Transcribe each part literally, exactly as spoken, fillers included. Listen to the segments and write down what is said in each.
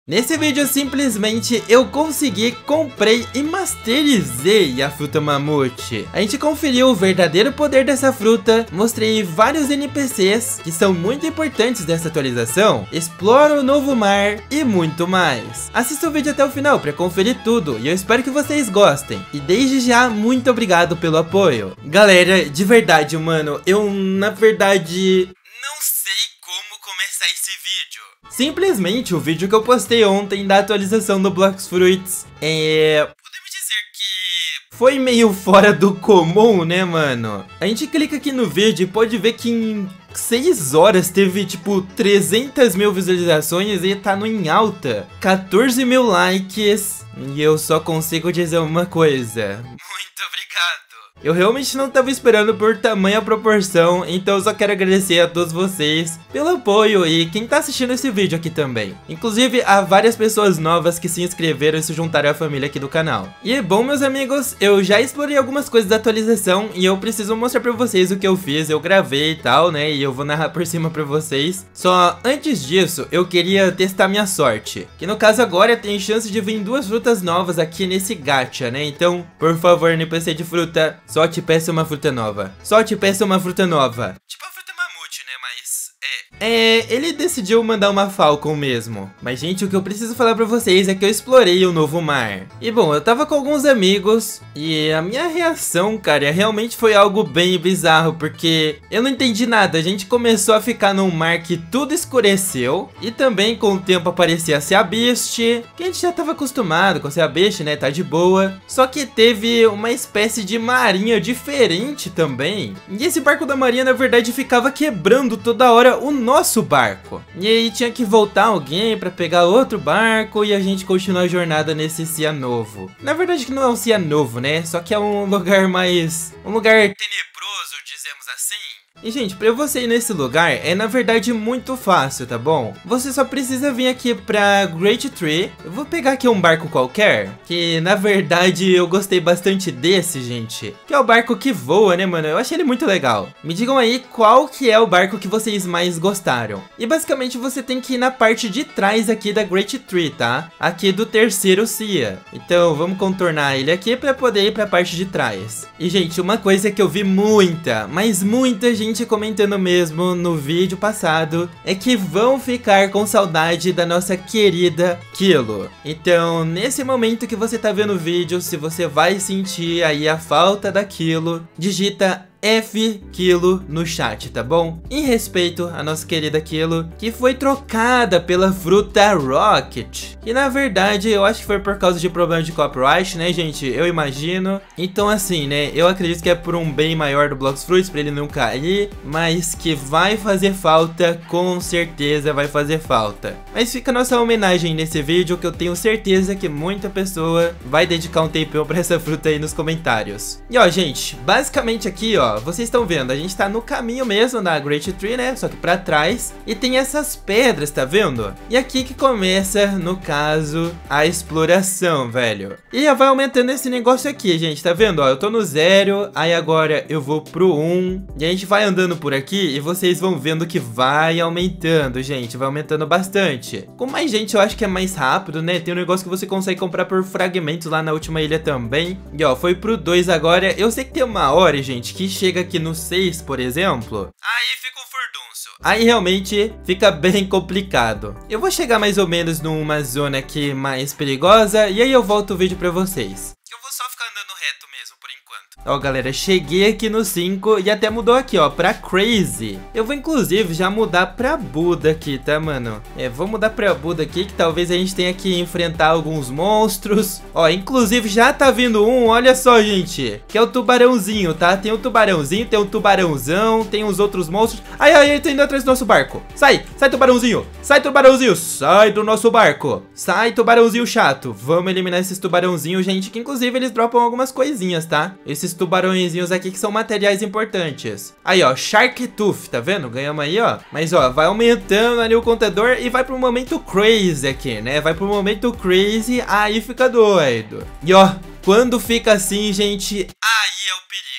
Nesse vídeo, simplesmente, eu consegui, comprei e masterizei a fruta mamute. A gente conferiu o verdadeiro poder dessa fruta, mostrei vários N P Cs que são muito importantes dessa atualização, explora o novo mar e muito mais. Assista o vídeo até o final para conferir tudo e eu espero que vocês gostem. E desde já, muito obrigado pelo apoio. Galera, de verdade, mano, eu na verdade não sei como começar esse vídeo. Simplesmente o vídeo que eu postei ontem da atualização do Blox Fruits é... podemos dizer que foi meio fora do comum, né, mano? A gente clica aqui no vídeo e pode ver que em seis horas teve tipo trezentas mil visualizações e tá no em alta, quatorze mil likes. E eu só consigo dizer uma coisa: muito obrigado. Eu realmente não tava esperando por tamanha proporção, então eu só quero agradecer a todos vocês pelo apoio e quem tá assistindo esse vídeo aqui também. Inclusive, há várias pessoas novas que se inscreveram e se juntaram à família aqui do canal. E bom, meus amigos, eu já explorei algumas coisas da atualização e eu preciso mostrar pra vocês o que eu fiz. Eu gravei e tal, né, e eu vou narrar por cima pra vocês. Só antes disso, eu queria testar minha sorte, que no caso agora tem chance de vir duas frutas novas aqui nesse gacha, né. Então, por favor, N P C de fruta, só te peço uma fruta nova. Só te peço uma fruta nova. Tipo a fruta mamute, né? Mas é... É, ele decidiu mandar uma Falcon mesmo. Mas, gente, o que eu preciso falar pra vocês é que eu explorei o novo mar. E, bom, eu tava com alguns amigos e a minha reação, cara, realmente foi algo bem bizarro, porque eu não entendi nada. A gente começou a ficar num mar que tudo escureceu e também com o tempo aparecia a Sea Beast, que a gente já tava acostumado com a Sea Beast, né? Tá de boa. Só que teve uma espécie de marinha diferente também. E esse barco da marinha, na verdade, ficava quebrando toda hora o nosso barco. E aí tinha que voltar alguém pra pegar outro barco e a gente continuar a jornada nesse Sea novo. Na verdade que não é um Sea novo, né? Só que é um lugar mais... um lugar tenebroso, dizemos assim. E, gente, pra você ir nesse lugar é, na verdade, muito fácil, tá bom? Você só precisa vir aqui pra Great Tree. Eu vou pegar aqui um barco qualquer, que, na verdade, eu gostei bastante desse, gente. Que é o barco que voa, né, mano? Eu achei ele muito legal. Me digam aí qual que é o barco que vocês mais gostaram. E, basicamente, você tem que ir na parte de trás aqui da Great Tree, tá? Aqui do terceiro Sea. Então, vamos contornar ele aqui pra poder ir pra parte de trás. E, gente, uma coisa que eu vi muita, mas muita gente comentando mesmo no vídeo passado é que vão ficar com saudade da nossa querida Kilo. Então, nesse momento que você tá vendo o vídeo, se você vai sentir aí a falta da Kilo, digita F Kilo no chat, tá bom? Em respeito à nossa querida Kilo, que foi trocada pela fruta Rocket. E na verdade, eu acho que foi por causa de problema de copyright, né, gente? Eu imagino. Então, assim, né, eu acredito que é por um bem maior do Blox Fruits, pra ele não cair, mas que vai fazer falta, com certeza vai fazer falta. Mas fica a nossa homenagem nesse vídeo, que eu tenho certeza que muita pessoa vai dedicar um tempinho pra essa fruta aí nos comentários. E ó, gente, basicamente aqui, ó, vocês estão vendo, a gente tá no caminho mesmo da Great Tree, né? Só que pra trás. E tem essas pedras, tá vendo? E aqui que começa, no caso, a exploração, velho. E vai aumentando esse negócio aqui, gente, tá vendo? Ó, eu tô no zero, aí agora eu vou pro um. E a gente vai andando por aqui e vocês vão vendo que vai aumentando, gente. Vai aumentando bastante. Com mais gente, eu acho que é mais rápido, né? Tem um negócio que você consegue comprar por fragmentos lá na última ilha também. E ó, foi pro dois agora. Eu sei que tem uma hora, gente, que chega aqui no seis, por exemplo, aí fica um furdunço. Aí realmente fica bem complicado. Eu vou chegar mais ou menos numa zona aqui mais perigosa e aí eu volto o vídeo pra vocês. Eu vou só ficar andando reto mesmo por enquanto. Ó, galera, cheguei aqui no cinco e até mudou aqui, ó, pra Crazy. Eu vou, inclusive, já mudar pra Buda aqui, tá, mano? É, vou mudar pra Buda aqui, que talvez a gente tenha que enfrentar alguns monstros. Ó, inclusive, já tá vindo um, olha só, gente, que é o tubarãozinho, tá? Tem o tubarãozinho, tem o tubarãozão, tem os outros monstros. Ai, ai, ele tá indo atrás do nosso barco. Sai, sai, tubarãozinho. Sai, tubarãozinho, sai do nosso barco. Sai, tubarãozinho chato. Vamos eliminar esses tubarãozinhos, gente, que, inclusive, eles dropam algumas coisinhas, tá? Esses tubarõezinhos aqui que são materiais importantes. Aí, ó, Shark Tooth, tá vendo? Ganhamos aí, ó. Mas, ó, vai aumentando ali o contador e vai pro momento crazy aqui, né? Vai pro momento crazy, aí fica doido. E, ó, quando fica assim, gente, aí é o perigo, mano.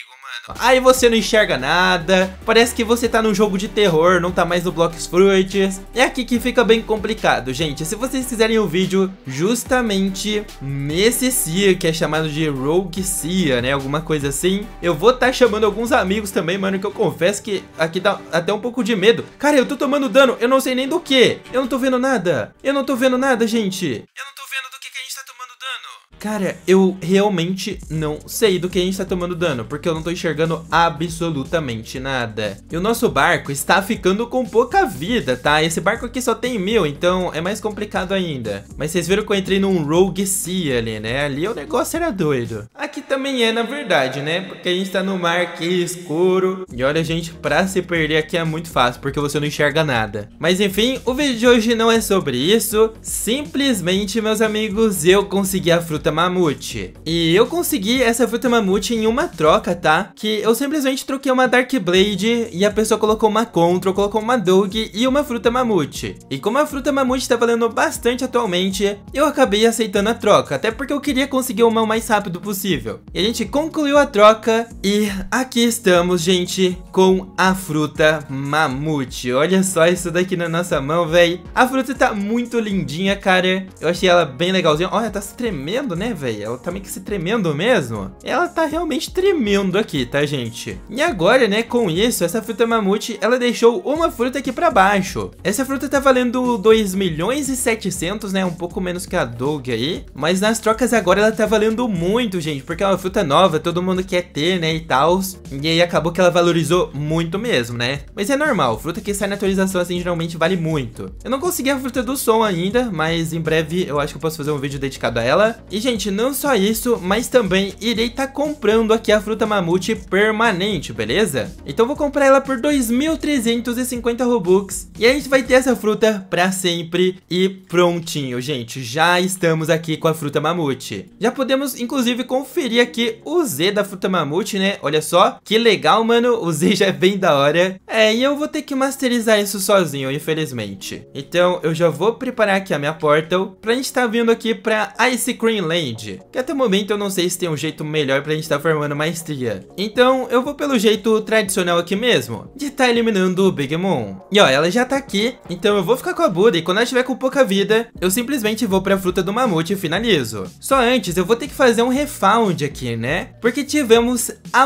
Aí você não enxerga nada, parece que você tá num jogo de terror, não tá mais no Blox Fruits. É aqui que fica bem complicado, gente. Se vocês quiserem o um vídeo justamente nesse Cia, que é chamado de Rogue Cia, né, alguma coisa assim, eu vou tá chamando alguns amigos também, mano, que eu confesso que aqui dá até um pouco de medo. Cara, eu tô tomando dano, eu não sei nem do que. Eu não tô vendo nada, eu não tô vendo nada, gente. Eu não tô vendo do que, que a gente tá tomando dano. Cara, eu realmente não sei do que a gente tá tomando dano, porque eu não tô enxergando absolutamente nada. E o nosso barco está ficando com pouca vida, tá? Esse barco aqui só tem mil, então é mais complicado ainda. Mas vocês viram que eu entrei num Rogue Sea ali, né? Ali o negócio era doido. Aqui também é, na verdade, né? Porque a gente tá no mar aqui escuro. E olha, gente, pra se perder aqui é muito fácil, porque você não enxerga nada. Mas enfim, o vídeo de hoje não é sobre isso. Simplesmente, meus amigos, eu consegui a fruta mamute. E eu consegui essa fruta mamute em uma troca, tá? Que eu simplesmente troquei uma Dark Blade e a pessoa colocou uma Control, colocou uma Dog e uma fruta mamute. E como a fruta mamute tá valendo bastante atualmente, eu acabei aceitando a troca, até porque eu queria conseguir uma o mais rápido possível. E a gente concluiu a troca e aqui estamos, gente, com a fruta mamute. Olha só isso daqui na nossa mão, velho. A fruta tá muito lindinha, cara. Eu achei ela bem legalzinha. Olha, tá se tremendo, né, velho? Ela tá meio que se tremendo mesmo. Ela tá realmente tremendo aqui, tá, gente? E agora, né, com isso, essa fruta mamute, ela deixou uma fruta aqui pra baixo. Essa fruta tá valendo dois milhões e setecentos, né? Um pouco menos que a Dog aí. Mas nas trocas agora ela tá valendo muito, gente, porque é uma fruta nova, todo mundo quer ter, né, e tal. E aí acabou que ela valorizou muito mesmo, né? Mas é normal, fruta que sai na atualização assim geralmente vale muito. Eu não consegui a fruta do som ainda, mas em breve eu acho que eu posso fazer um vídeo dedicado a ela. E, gente, não só isso, mas também irei estar tá comprando aqui a fruta mamute permanente, beleza? Então vou comprar ela por dois mil trezentos e cinquenta Robux e a gente vai ter essa fruta pra sempre e prontinho, gente. Já estamos aqui com a fruta mamute. Já podemos, inclusive, conferir aqui o Z da fruta mamute, né? Olha só, que legal, mano. O Z já é bem da hora. É, e eu vou ter que masterizar isso sozinho, infelizmente. Então eu já vou preparar aqui a minha Portal pra gente estar tá vindo aqui pra Ice Cream Land, que até o momento eu não sei se tem um jeito melhor pra gente estar tá formando maestria. Então eu vou pelo jeito tradicional aqui mesmo, de estar tá eliminando o Big Mom. E ó, ela já tá aqui, então eu vou ficar com a Buda e quando ela estiver com pouca vida, eu simplesmente vou pra fruta do mamute e finalizo. Só antes eu vou ter que fazer um refound aqui, né? Porque tivemos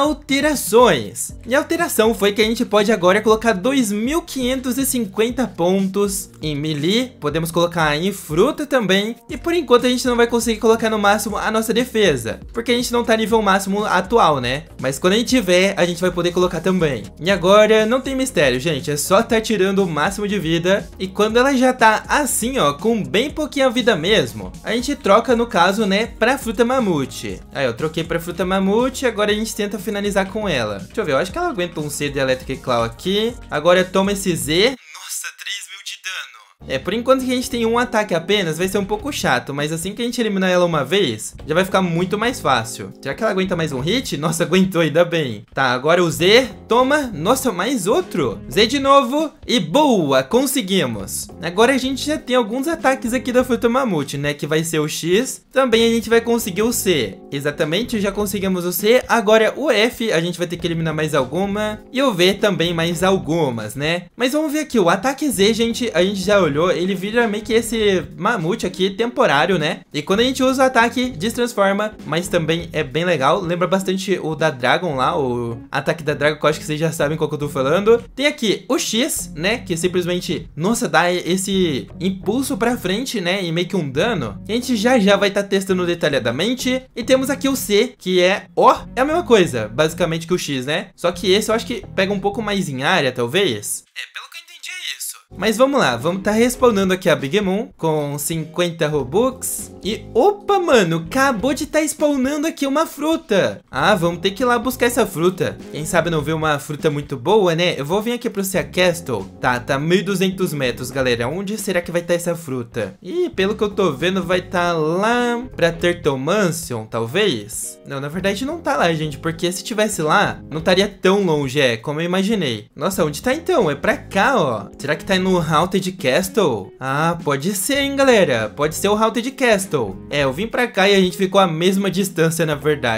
alterações. E a alteração foi que a gente pode agora colocar dois mil quinhentos e cinquenta pontos em melee, podemos colocar em fruta também, e por enquanto a gente não vai conseguir colocar no máximo a nossa defesa, porque a gente não tá nível máximo atual, né? Mas quando a gente tiver, a gente vai poder colocar também. E agora, não tem mistério, gente, é só tá tirando o máximo de vida, e quando ela já tá assim, ó, com bem pouquinha vida mesmo, a gente troca, no caso, né, pra fruta mamute. Aí eu troquei pra fruta mamute, agora a gente tenta finalizar com ela. Deixa eu ver, eu acho que ela aguenta um C de Electric Claw aqui. Agora toma esse Z. Nossa, três mil de dano. É, por enquanto que a gente tem um ataque apenas, vai ser um pouco chato, mas assim que a gente eliminar ela uma vez, já vai ficar muito mais fácil. Será que ela aguenta mais um hit? Nossa, aguentou, ainda bem. Tá, agora o Z, toma, nossa, mais outro. Z de novo e boa, conseguimos. Agora a gente já tem alguns ataques aqui da fruta mamute, né, que vai ser o X, também a gente vai conseguir o C. Exatamente, já conseguimos o C, agora o F, a gente vai ter que eliminar mais alguma, e o V também mais algumas, né. Mas vamos ver aqui, o ataque Z, gente, a gente já olhou, ele vira meio que esse mamute aqui temporário, né? E quando a gente usa o ataque, destransforma, mas também é bem legal. Lembra bastante o da Dragon lá, o ataque da Dragon, que eu acho que vocês já sabem qual que eu tô falando. Tem aqui o X, né? Que simplesmente, nossa, dá esse impulso pra frente, né? E meio que um dano. A gente já já vai estar tá testando detalhadamente. E temos aqui o C, que é, ó, é a mesma coisa, basicamente, que o X, né? Só que esse eu acho que pega um pouco mais em área, talvez. É, pelo que eu entendi é isso. Mas vamos lá, vamos tá respawnando aqui a Big Mom com cinquenta Robux. E opa, mano, acabou de tá spawnando aqui uma fruta. Ah, vamos ter que ir lá buscar essa fruta. Quem sabe não ver uma fruta muito boa, né? Eu vou vir aqui pro Sea Castle. Tá, tá mil e duzentos metros, galera. Onde será que vai estar tá essa fruta? Ih, pelo que eu tô vendo, vai estar tá lá pra Turtle Mansion, talvez? Não, na verdade não tá lá, gente, porque se tivesse lá, não estaria tão longe, é, como eu imaginei. Nossa, onde tá então? É pra cá, ó. Será que tá no Haunted Castle? Ah, pode ser, hein, galera. Pode ser o Haunted Castle. É, eu vim pra cá e a gente ficou a mesma distância, na verdade.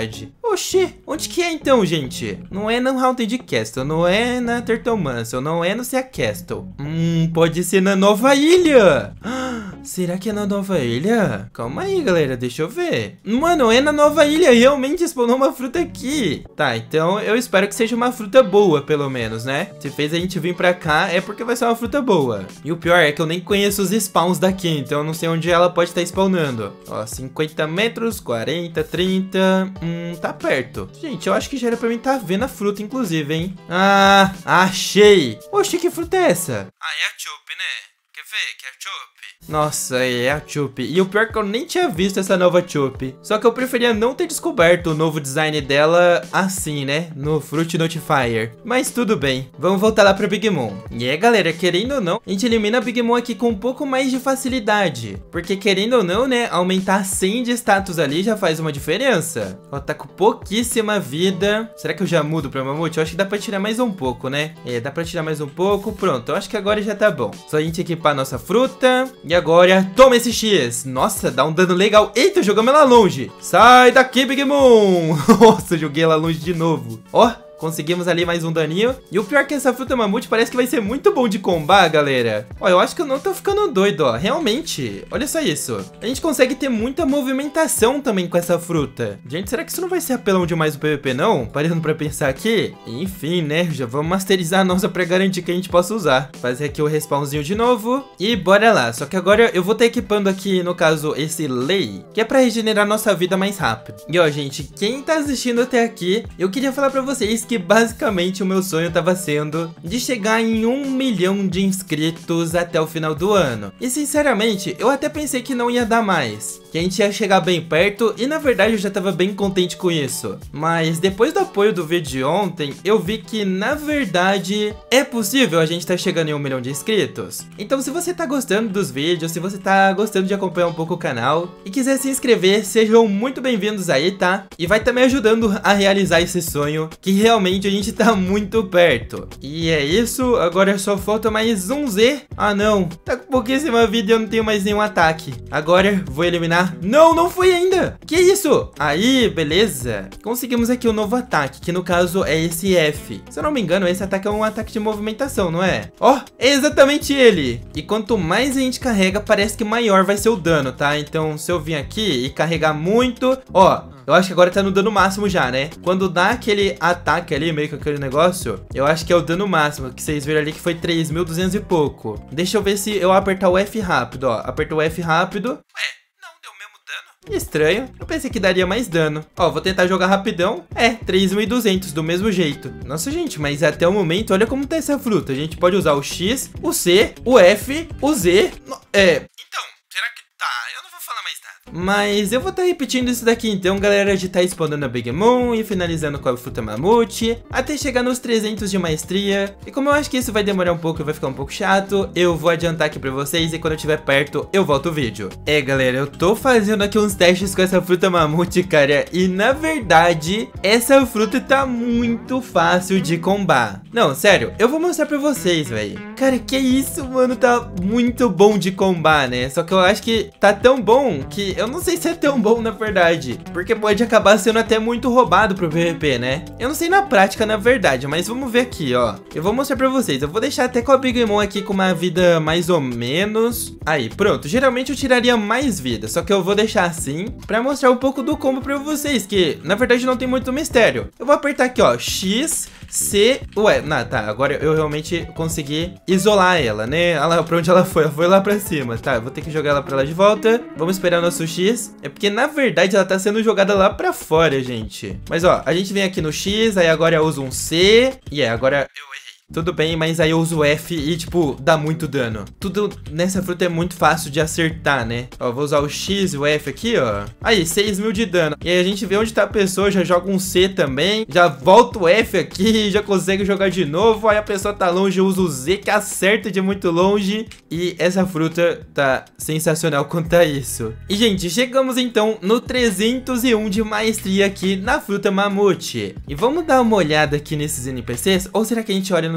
Oxi, onde que é então, gente? Não é no Haunted Castle, não é na Turtle Mansion, não é no Sea Castle. Hum, pode ser na Nova Ilha. Será que é na Nova Ilha? Calma aí, galera, deixa eu ver. Mano, é na Nova Ilha, realmente spawnou uma fruta aqui. Tá, então eu espero que seja uma fruta boa, pelo menos, né? Se fez a gente vir pra cá, é porque vai ser uma fruta boa. E o pior é que eu nem conheço os spawns daqui, então eu não sei onde ela pode estar spawnando. Ó, cinquenta metros, quarenta, trinta... Hum, tá perto. Gente, eu acho que já era pra mim estar vendo a fruta, inclusive, hein? Ah, achei! Oxi, que fruta é essa? Ah, é a Chope, né? Quer ver que é a Chope? Nossa, é a Chope. E o pior é que eu nem tinha visto essa nova Chope. Só que eu preferia não ter descoberto o novo design dela assim, né? No Fruit Notifier. Mas tudo bem. Vamos voltar lá pra Big Moon. E é, galera, querendo ou não, a gente elimina a Big Moon aqui com um pouco mais de facilidade. Porque querendo ou não, né? Aumentar cem de status ali já faz uma diferença. Ó, tá com pouquíssima vida. Será que eu já mudo pra Mamute? Eu acho que dá pra tirar mais um pouco, né? É, dá pra tirar mais um pouco. Pronto, eu acho que agora já tá bom. Só a gente equipar a nossa fruta. E agora, toma esse X. Nossa, dá um dano legal. Eita, jogamos ela longe. Sai daqui, Big Moon. Nossa, joguei ela longe de novo. Ó, conseguimos ali mais um daninho. E o pior é que essa fruta mamute parece que vai ser muito bom de combar, galera. Ó, eu acho que eu não tô ficando doido, ó. Realmente, olha só isso. A gente consegue ter muita movimentação também com essa fruta. Gente, será que isso não vai ser apelão demais no P V P, não? Parando pra pensar aqui. Enfim, né? Já vamos masterizar a nossa pra garantir que a gente possa usar. Fazer aqui o respawnzinho de novo. E bora lá. Só que agora eu vou estar equipando aqui, no caso, esse Lei, que é pra regenerar nossa vida mais rápido. E ó, gente, quem tá assistindo até aqui, eu queria falar pra vocês que basicamente o meu sonho estava sendo de chegar em um milhão de inscritos até o final do ano. E sinceramente, eu até pensei que não ia dar mais, que a gente ia chegar bem perto, e na verdade eu já estava bem contente com isso. Mas depois do apoio do vídeo de ontem, eu vi que na verdade é possível a gente estar tá chegando em um milhão de inscritos. Então se você tá gostando dos vídeos, se você tá gostando de acompanhar um pouco o canal e quiser se inscrever, sejam muito bem-vindos aí, tá? E vai estar tá me ajudando a realizar esse sonho, que realmente a gente tá muito perto. E é isso, agora só falta mais um Z. Ah não, tá com pouquíssima vida e eu não tenho mais nenhum ataque. Agora vou eliminar. Não, não foi ainda. Que isso? Aí, beleza. Conseguimos aqui um novo ataque, que no caso é esse F. Se eu não me engano, esse ataque é um ataque de movimentação, não é? Ó, oh, é exatamente ele. E quanto mais a gente carrega, parece que maior vai ser o dano, tá? Então se eu vir aqui e carregar muito, ó, eu acho que agora tá no dano máximo já, né? Quando dá aquele ataque ali, meio que aquele negócio, eu acho que é o dano máximo, que vocês viram ali que foi três mil e duzentos e pouco. Deixa eu ver se eu apertar o F rápido, ó. Apertou o F rápido. Ué, não deu o mesmo dano? Estranho, eu pensei que daria mais dano. Ó, vou tentar jogar rapidão. É, três mil e duzentos, do mesmo jeito. Nossa, gente, mas até o momento, olha como tá essa fruta. A gente pode usar o X, o C, o F, o Z. É... Então, será que... Tá, eu não vou falar mais nada. Mas eu vou estar tá repetindo isso daqui então, galera, de estar tá spawnando a Big Moon e finalizando com a fruta mamute, até chegar nos trezentos de maestria. E como eu acho que isso vai demorar um pouco e vai ficar um pouco chato, eu vou adiantar aqui pra vocês e quando eu estiver perto, eu volto o vídeo. É, galera, eu tô fazendo aqui uns testes com essa fruta mamute, cara, e na verdade, essa fruta tá muito fácil de combar. Não, sério, eu vou mostrar pra vocês, velho. Cara, que isso, mano, tá muito bom de combar, né? Só que eu acho que tá tão bom que eu não sei se é tão bom na verdade, porque pode acabar sendo até muito roubado pro P V P, né? Eu não sei na prática, na verdade, mas vamos ver aqui, ó. Eu vou mostrar pra vocês, eu vou deixar até com a Big Moon aqui com uma vida mais ou menos. Aí, pronto, geralmente eu tiraria mais vida, só que eu vou deixar assim pra mostrar um pouco do combo pra vocês, que na verdade não tem muito mistério. Eu vou apertar aqui, ó, X, C, ué, não, tá, agora eu realmente consegui isolar ela, né? Olha lá pra onde ela foi, ela foi lá pra cima, tá, eu vou ter que jogar ela pra lá de volta. Vamos esperar nosso X, é porque na verdade ela tá sendo jogada lá pra fora, gente. Mas ó, a gente vem aqui no X, aí agora eu uso um C, e é, agora eu errei. Tudo bem, mas aí eu uso o F e, tipo, dá muito dano. Tudo nessa fruta é muito fácil de acertar, né? Ó, vou usar o X e o F aqui, ó. Aí, seis mil de dano. E aí a gente vê onde tá a pessoa, já joga um C também. Já volta o F aqui, já consegue jogar de novo. Aí a pessoa tá longe, eu uso o Z, que acerta de muito longe. E essa fruta tá sensacional quanto a isso. E, gente, chegamos então no trezentos e um de maestria aqui na fruta mamute. E vamos dar uma olhada aqui nesses N P Cs? Ou será que a gente olha no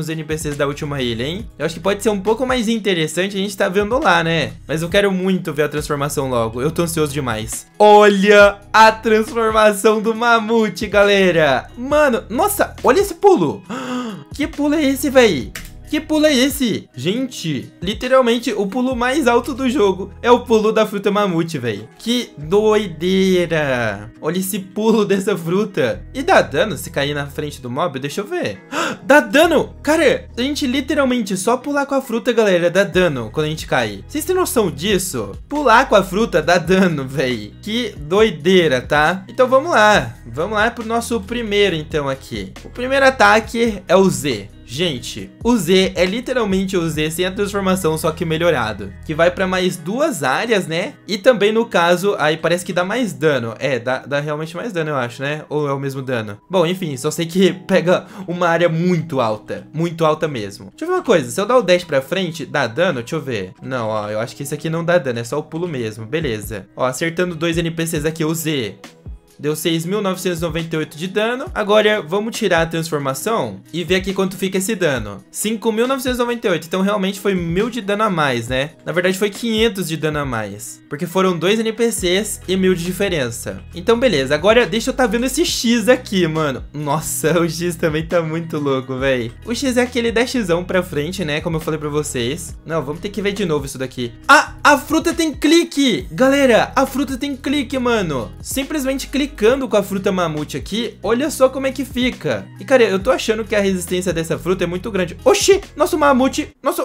nos N P Cs da última ilha, hein? Eu acho que pode ser um pouco mais interessante a gente tá vendo lá, né? Mas eu quero muito ver a transformação logo. Eu tô ansioso demais. Olha a transformação do mamute, galera. Mano, nossa, olha esse pulo. Que pulo é esse, véi? Que pulo é esse? Gente, literalmente o pulo mais alto do jogo é o pulo da fruta mamute, velho. Que doideira. Olha esse pulo dessa fruta. E dá dano se cair na frente do mob? Deixa eu ver. Dá dano. Cara, a gente literalmente só pular com a fruta, galera, dá dano quando a gente cai. Vocês têm noção disso? Pular com a fruta dá dano, velho. Que doideira, tá? Então vamos lá. Vamos lá pro nosso primeiro, então, aqui. O primeiro ataque é o Z. Gente, o Z é literalmente o Z sem a transformação, só que melhorado. Que vai pra mais duas áreas, né? E também no caso, aí parece que dá mais dano. É, dá, dá realmente mais dano, eu acho, né? Ou é o mesmo dano? Bom, enfim, só sei que pega uma área muito alta. Muito alta mesmo. Deixa eu ver uma coisa, se eu dar o dash pra frente, dá dano? Deixa eu ver. Não, ó, eu acho que esse aqui não dá dano, é só o pulo mesmo. Beleza. Ó, acertando dois N P Cs aqui, o Z deu seis mil novecentos e noventa e oito de dano. Agora vamos tirar a transformação e ver aqui quanto fica esse dano. cinco mil novecentos e noventa e oito. Então realmente foi mil de dano a mais, né? Na verdade foi quinhentos de dano a mais. Porque foram dois N P Cs e mil de diferença. Então beleza. Agora deixa eu tá vendo esse X aqui, mano. Nossa, o X também tá muito louco, velho. O X é aquele dashzão pra frente, né? Como eu falei pra vocês. Não, vamos ter que ver de novo isso daqui. Ah, a fruta tem clique! Galera, a fruta tem clique, mano. Simplesmente clique. Clicando com a fruta mamute aqui, olha só como é que fica. E cara, eu tô achando que a resistência dessa fruta é muito grande. Oxi, nosso mamute, nosso...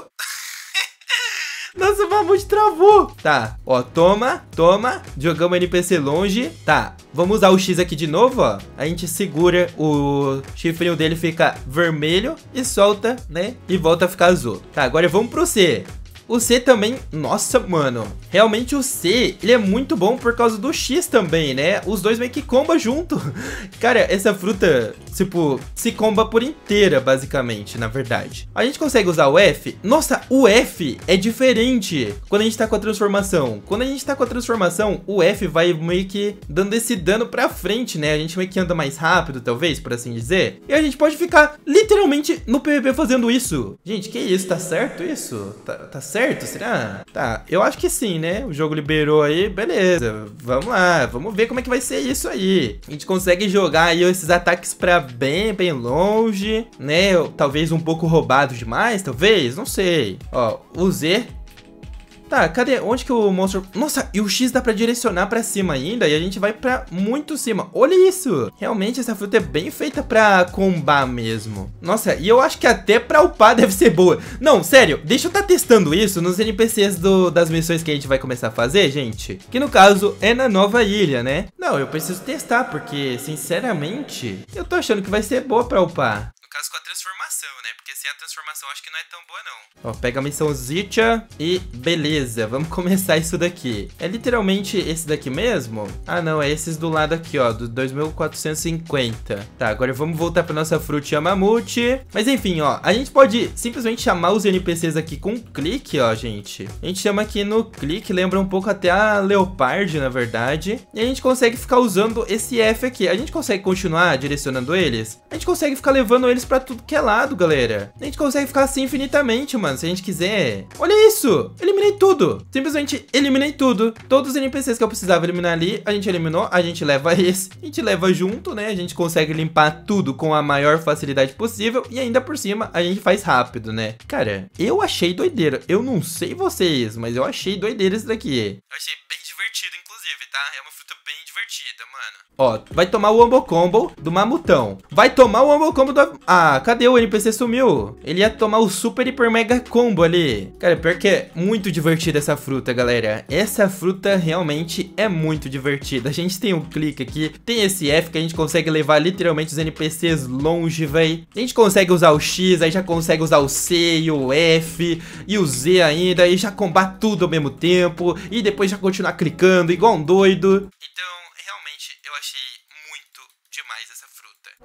Nosso mamute travou. Tá, ó, toma, toma. Jogamos o N P C longe. Tá, vamos usar o X aqui de novo, ó. A gente segura, o chifrinho dele fica vermelho e solta, né? E volta a ficar azul. Tá, agora vamos pro C. O C também, nossa, mano, realmente o C, ele é muito bom por causa do X também, né? Os dois meio que comba junto. Cara, essa fruta, tipo, se comba por inteira, basicamente, na verdade. A gente consegue usar o F? Nossa, o F é diferente quando a gente tá com a transformação. Quando a gente tá com a transformação, o F vai meio que dando esse dano pra frente, né? A gente meio que anda mais rápido, talvez, por assim dizer. E a gente pode ficar literalmente no P V P fazendo isso. Gente, que isso? Tá certo isso? Tá, tá certo? Certo, será? Tá, eu acho que sim, né? O jogo liberou aí, beleza. Vamos lá, vamos ver como é que vai ser isso aí. A gente consegue jogar aí esses ataques pra bem, bem longe, né? Talvez um pouco roubado demais, talvez, não sei. Ó, o Z... Tá, cadê? Onde que o monstro... Nossa, e o X dá pra direcionar pra cima ainda, e a gente vai pra muito cima. Olha isso! Realmente essa fruta é bem feita pra combar mesmo. Nossa, e eu acho que até pra upar deve ser boa. Não, sério, deixa eu tá testando isso nos N P Cs do, das missões que a gente vai começar a fazer, gente. Que no caso é na nova ilha, né? Não, eu preciso testar, porque, sinceramente, eu tô achando que vai ser boa pra upar. No caso com a transformação, né? Porque sem a transformação acho que não é tão boa, não. Ó, pega a missão Zitia e beleza, vamos começar isso daqui. É literalmente esse daqui mesmo? Ah, não, é esses do lado aqui, ó, do dois mil quatrocentos e cinquenta. Tá, agora vamos voltar pra nossa frutinha mamute. Mas enfim, ó, a gente pode simplesmente chamar os N P Cs aqui com clique, ó, gente. A gente chama aqui no clique, lembra um pouco até a Leopard, na verdade. E a gente consegue ficar usando esse F aqui. A gente consegue continuar direcionando eles? A gente consegue ficar levando eles pra tudo que é lado, galera. A gente consegue ficar assim infinitamente, mano, se a gente quiser. Olha isso! Eliminei tudo! Simplesmente eliminei tudo. Todos os N P Cs que eu precisava eliminar ali, a gente eliminou. A gente leva esse, a gente leva junto, né? A gente consegue limpar tudo com a maior facilidade possível. E ainda por cima, a gente faz rápido, né? Cara, eu achei doideira. Eu não sei vocês, mas eu achei doideira isso daqui. Eu achei bem divertido, inclusive, tá? É uma fruta bem divertida, mano. Ó, vai tomar o Wombo Combo do Mamutão. Vai tomar o Wombo Combo do... Ah, cadê o N P C? Sumiu. Ele ia tomar o Super Hiper Mega Combo ali. Cara, pior que é muito divertida essa fruta, galera. Essa fruta realmente é muito divertida. A gente tem um clique aqui. Tem esse F que a gente consegue levar literalmente os N P Cs longe, véi. A gente consegue usar o X, aí já consegue usar o C e o F e o Z ainda. E já combar tudo ao mesmo tempo. E depois já continuar clicando igual um doido. Então... eu achei muito demais essa fruta.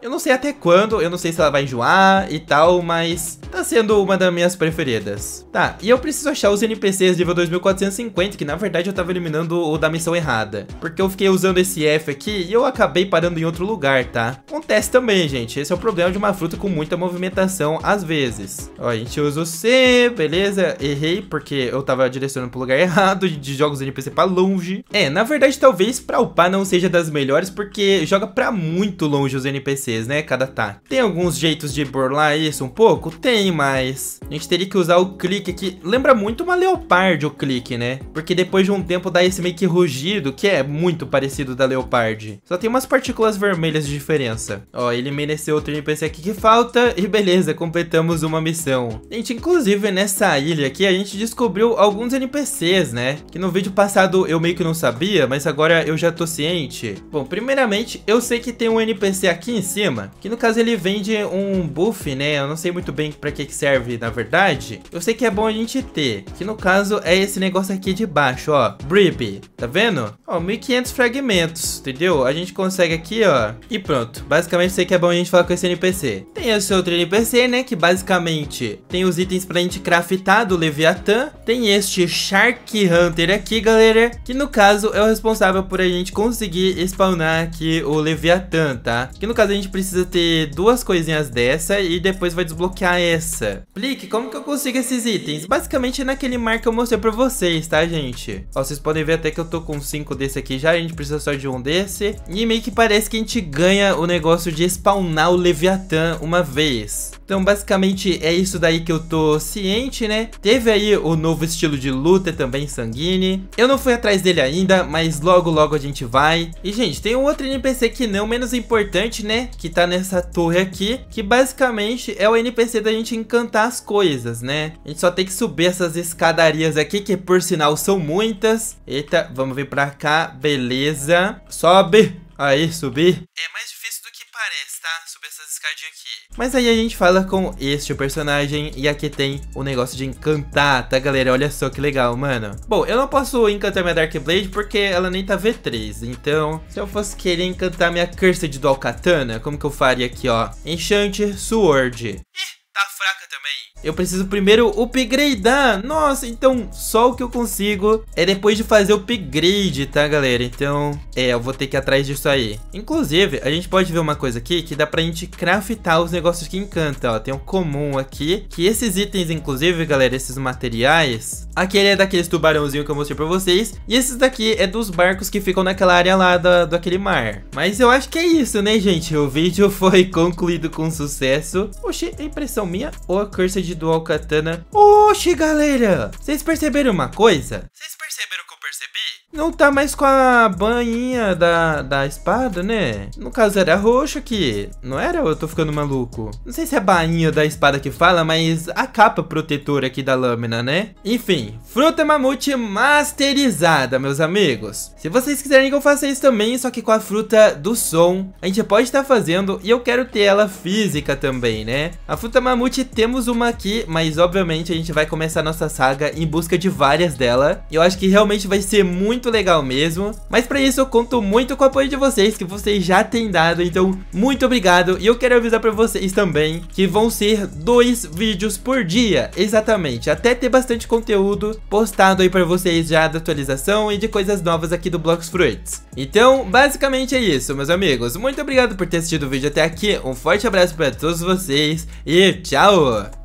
Eu não sei até quando, eu não sei se ela vai enjoar e tal, mas tá sendo uma das minhas preferidas. Tá, e eu preciso achar os N P Cs nível dois mil quatrocentos e cinquenta, que na verdade eu tava eliminando o da missão errada. Porque eu fiquei usando esse F aqui e eu acabei parando em outro lugar, tá? Acontece também, gente. Esse é o problema de uma fruta com muita movimentação às vezes. Ó, a gente usa o C, beleza? Errei porque eu tava direcionando pro lugar errado, de jogos N P C pra longe. É, na verdade talvez pra upar não seja das melhores, porque joga pra muito longe os N P Cs, né? Cada tá. Tem alguns jeitos de burlar isso um pouco? Tem, mas a gente teria que usar o clique aqui. Lembra muito uma Leopard o clique, né? Porque depois de um tempo dá esse meio que rugido, que é muito parecido da Leopard. Só tem umas partículas vermelhas de diferença. Ó, eliminei esse outro N P C aqui que falta e beleza, completamos uma missão. Gente, inclusive nessa ilha aqui a gente descobriu alguns N P Cs, né? Que no vídeo passado eu meio que não sabia, mas agora eu já tô ciente. Bom, primeiramente eu sei que tem um N P C aqui em cima, que no caso ele vende um buff, né? Eu não sei muito bem pra que que serve na verdade. Eu sei que é bom a gente ter, que no caso é esse negócio aqui de baixo, ó. Brib, tá vendo? Ó, mil e quinhentos fragmentos, entendeu? A gente consegue aqui, ó. E pronto, basicamente sei que é bom a gente falar com esse N P C. Tem esse outro N P C, né? Que basicamente tem os itens pra gente craftar do Leviatã. Tem este Shark Hunter aqui, galera, que no caso é o responsável por a gente conseguir spawnar aqui o Leviatã, tá? Que no caso a gente precisa ter duas coisinhas dessa e depois vai desbloquear essa. Plique, como que eu consigo esses itens? Basicamente é naquele mar que eu mostrei pra vocês, tá, gente? Ó, vocês podem ver até que eu tô com cinco desse aqui já, a gente precisa só de um desse. E meio que parece que a gente ganha o negócio de spawnar o Leviatã uma vez. Então basicamente é isso daí que eu tô ciente, né? Teve aí o novo estilo de luta também, sanguine. Eu não fui atrás dele ainda, mas logo logo a gente vai. E gente, tem um outro N P C que não menos importante, né? Que tá nessa torre aqui, que basicamente é o N P C da gente encantar as coisas, né? A gente só tem que subir essas escadarias aqui, que por sinal são muitas. Eita, vamos vir pra cá, beleza. Sobe, aí, subir. É mais difícil do que parece, tá? Subir essas escadinhas aqui. Mas aí a gente fala com este personagem e aqui tem o negócio de encantar, tá, galera? Olha só que legal, mano. Bom, eu não posso encantar minha Dark Blade porque ela nem tá V três. Então, se eu fosse querer encantar minha Cursed Dual Katana, como que eu faria aqui, ó? Enchant Sword. Ih, tá fraca também. Eu preciso primeiro upgradear. Nossa, então só o que eu consigo é depois de fazer o upgrade, tá, galera? Então, é, eu vou ter que ir atrás disso aí. Inclusive, a gente pode ver uma coisa aqui que dá pra gente craftar os negócios que encantam, ó. Tem um comum aqui, que esses itens, inclusive, galera, esses materiais, aquele é daqueles tubarãozinhos que eu mostrei pra vocês. E esses daqui é dos barcos que ficam naquela área lá da, daquele mar. Mas eu acho que é isso, né, gente? O vídeo foi concluído com sucesso. Oxi, é impressão minha ou a Cursed Dual Katana? Oxi, galera! Vocês perceberam uma coisa? Vocês perceberam o que eu percebi? Não tá mais com a bainha da, da espada, né? No caso era roxo aqui, não era? Ou eu tô ficando maluco? Não sei se é a bainha da espada que fala, mas a capa protetora aqui da lâmina, né? Enfim, fruta mamute masterizada, meus amigos. Se vocês quiserem que eu faça isso também, só que com a fruta do som, a gente pode estar fazendo e eu quero ter ela física também, né? A fruta mamute temos uma aqui, mas obviamente a gente vai começar a nossa saga em busca de várias dela. E eu acho que realmente vai ser muito legal mesmo, mas pra isso eu conto muito com o apoio de vocês, que vocês já têm dado, então muito obrigado. E eu quero avisar pra vocês também que vão ser dois vídeos por dia, exatamente, até ter bastante conteúdo postado aí pra vocês já da atualização e de coisas novas aqui do Blox Fruits. Então basicamente é isso, meus amigos, muito obrigado por ter assistido o vídeo até aqui, um forte abraço pra todos vocês e tchau!